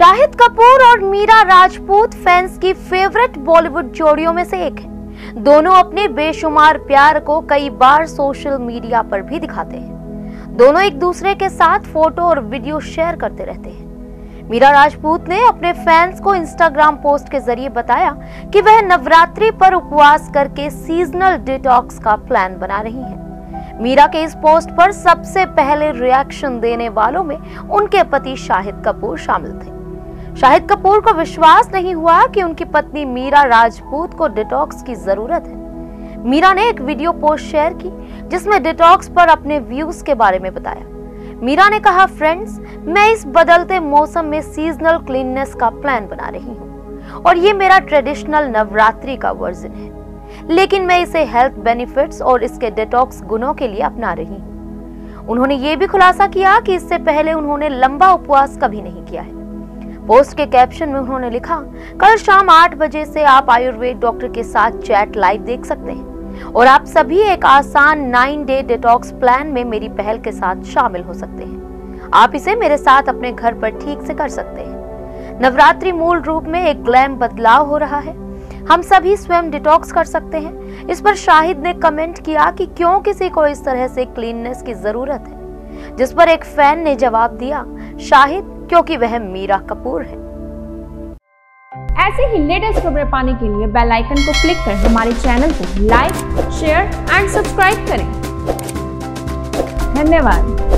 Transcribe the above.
शाहिद कपूर और मीरा राजपूत फैंस की फेवरेट बॉलीवुड जोड़ियों में से एक है। दोनों अपने बेशुमार प्यार को कई बार सोशल मीडिया पर भी दिखाते हैं। दोनों एक दूसरे के साथ फोटो और वीडियो शेयर करते रहते हैं। मीरा राजपूत ने अपने फैंस को इंस्टाग्राम पोस्ट के जरिए बताया कि वह नवरात्रि पर उपवास करके सीजनल डिटॉक्स का प्लान बना रही हैं। मीरा के इस पोस्ट पर सबसे पहले रिएक्शन देने वालों में उनके पति शाहिद कपूर शामिल थे। शाहिद कपूर को विश्वास नहीं हुआ कि उनकी पत्नी मीरा राजपूत को डिटॉक्स की जरूरत है। मीरा ने एक वीडियो पोस्ट शेयर की जिसमें डिटॉक्स पर अपने व्यूज के बारे में बताया। मीरा ने कहा, फ्रेंड्स, मैं इस बदलते मौसम में सीजनल क्लीननेस का प्लान बना रही हूँ और ये मेरा ट्रेडिशनल नवरात्रि का वर्जन है, लेकिन मैं इसे हेल्थ बेनिफिट्स और इसके डिटॉक्स गुणों के लिए अपना रही हूँ। उन्होंने ये भी खुलासा किया कि इससे पहले उन्होंने लंबा उपवास कभी नहीं किया है। पोस्ट के कैप्शन में उन्होंने लिखा, कल शाम 8 बजे से आप आयुर्वेद डॉक्टर के साथ चैट लाइव देख सकते हैं और आप सभी एक आसान 9 डे डिटॉक्स प्लान में मेरी पहल के साथ शामिल हो सकते हैं। आप इसे मेरे साथ अपने घर पर ठीक से कर सकते हैं। नवरात्रि मूल रूप में एक ग्लैम बदलाव हो रहा है। हम सभी स्वयं डिटॉक्स कर सकते हैं। इस पर शाहिद ने कमेंट किया कि क्यों किसी को इस तरह से क्लीननेस की जरूरत है, जिस पर एक फैन ने जवाब दिया, शाहिद, क्योंकि वह मीरा कपूर है। ऐसे ही लेटेस्ट खबरें पाने के लिए बेल आइकन को क्लिक कर हमारे चैनल को लाइक, शेयर एंड सब्सक्राइब करें। धन्यवाद।